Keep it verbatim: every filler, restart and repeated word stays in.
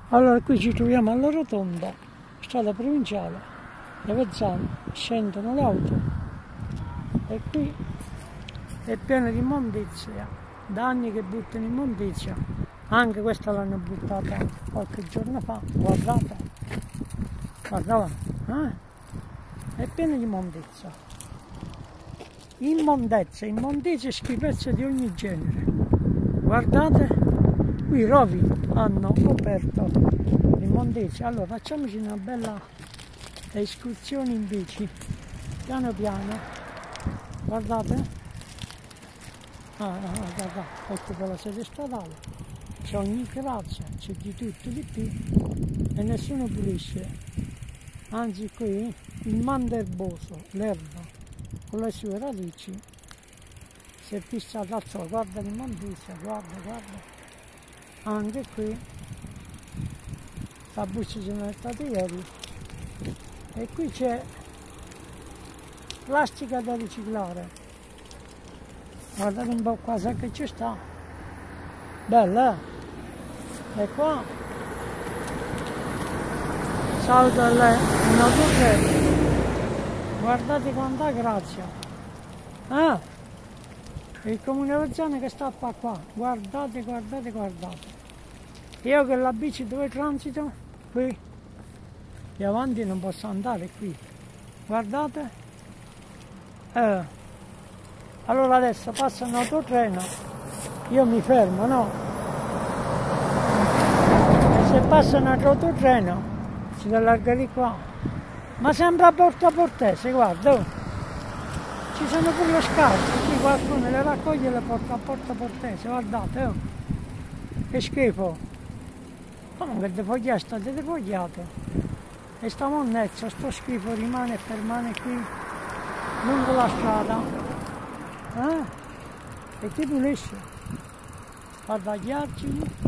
Allora qui ci troviamo alla rotonda, strada provinciale, da Vezzano, scendono le auto e qui è pieno di immondizia, da anni che buttano immondizia, anche questa l'hanno buttata qualche giorno fa, guardate, guardate, eh? È pieno di immondizia, immondezza, immondizia e schifezze di ogni genere, guardate. Qui i rovi hanno coperto l'immondizia, allora facciamoci una bella escursione in bici, piano piano, guardate, ah, ah, guardate, ecco per la sede stradale, c'è ogni grazia, c'è di tutto di più e nessuno pulisce, anzi qui il mando erboso, l'erba con le sue radici si è fissata al sole, guarda l'immondizia, guarda, guarda. Anche qui la buccia ce n'è stata ieri e qui c'è plastica da riciclare, guardate un po' qua che ci sta, bella, eh? E qua salto a lei un autotreno, guardate quanta grazia, ah, il comune Vezzano che sta qua, guardate, guardate, guardate. Io che la bici dove transito, qui, e avanti non posso andare qui, guardate. Eh. Allora adesso passa un autotreno, io mi fermo, no? E se passa un altro autotreno, si deve allargare di qua. Ma sembra Porta Portese, guarda. Oh. Ci sono pure le scarpe, qui qualcuno le raccoglie e le porta a Porta Portese, guardate, oh. Che schifo. Comunque le foglie state defogliate e sta monnezza, sto schifo rimane e permane qui lungo la strada, eh? E chi pulisce? Guarda gli argini.